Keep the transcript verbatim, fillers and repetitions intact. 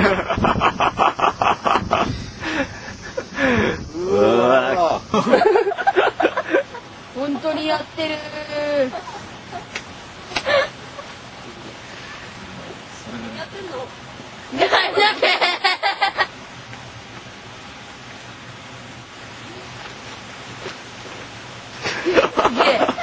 うわ本当にやってる。やってんの？やってすげえ。